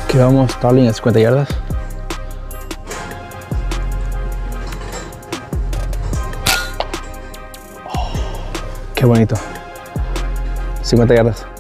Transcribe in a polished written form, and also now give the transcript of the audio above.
Que vamos, Starling, a 50 yardas. Qué bonito. 50 yardas.